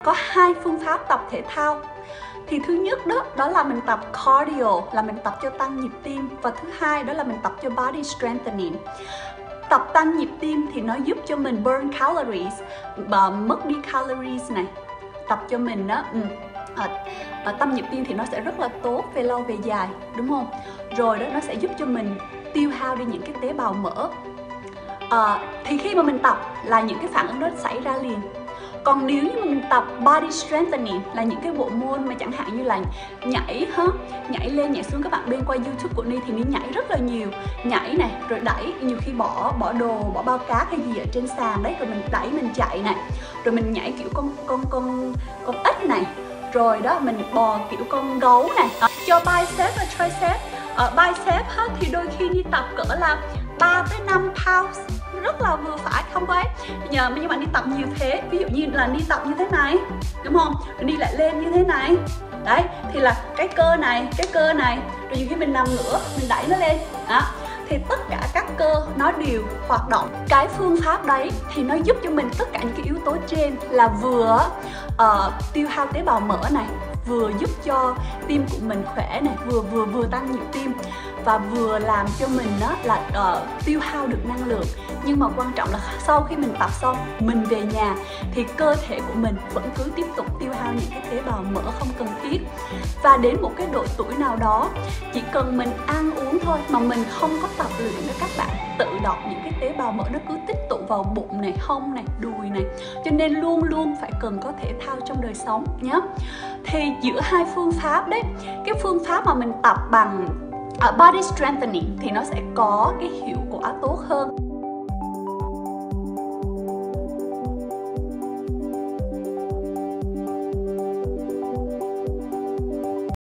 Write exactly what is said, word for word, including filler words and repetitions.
có hai phương pháp tập thể thao. Thì thứ nhất đó, đó là mình tập cardio, là mình tập cho tăng nhịp tim. Và thứ hai đó là mình tập cho body strengthening. Tập tăng nhịp tim thì nó giúp cho mình burn calories, và mất đi calories này. Tập cho mình đó, ừ, à, à, tăng nhịp tim thì nó sẽ rất là tốt về lâu về dài, đúng không? Rồi đó, nó sẽ giúp cho mình tiêu hao đi những cái tế bào mỡ. À, thì khi mà mình tập là những cái phản ứng đó xảy ra liền. Còn nếu như mà mình tập body strengthening là những cái bộ môn mà chẳng hạn như là nhảy ha, nhảy lên nhảy xuống, các bạn bên qua YouTube của Ni thì Ni nhảy rất là nhiều, nhảy này, rồi đẩy, nhiều khi bỏ bỏ đồ, bỏ bao cát hay gì ở trên sàn đấy, rồi mình đẩy, mình chạy này, rồi mình nhảy kiểu con con con con ếch này, rồi đó mình bò kiểu con gấu này. À, cho bicep và tricep. Ở bicep ha, thì đôi khi Ni tập cỡ là ba tới năm pounds, rất là vừa phải, không có ấy. Nhờ nhưng mà đi tập nhiều thế, ví dụ như là đi tập như thế này, đúng không? Rồi đi lại lên như thế này. Đấy, thì là cái cơ này, cái cơ này, rồi nhiều khi mình nằm ngửa, mình đẩy nó lên. Đó. Thì tất cả các cơ nó đều hoạt động. Cái phương pháp đấy thì nó giúp cho mình tất cả những cái yếu tố trên, là vừa uh, tiêu hao tế bào mỡ này, vừa giúp cho tim của mình khỏe này, vừa vừa vừa tăng nhịp tim, và vừa làm cho mình đó là uh, tiêu hao được năng lượng. Nhưng mà quan trọng là sau khi mình tập xong, mình về nhà thì cơ thể của mình vẫn cứ tiếp tục tiêu hao những cái tế bào mỡ không cần thiết. Và đến một cái độ tuổi nào đó, chỉ cần mình ăn uống thôi mà mình không có tập luyện đó các bạn, tự động những cái tế bào mỡ nó cứ tích tụ vào bụng này, hông này, đùi này. Cho nên luôn luôn phải cần có thể thao trong đời sống nhé. Thì giữa hai phương pháp đấy, cái phương pháp mà mình tập bằng uh, body strengthening thì nó sẽ có cái hiệu quả tốt hơn.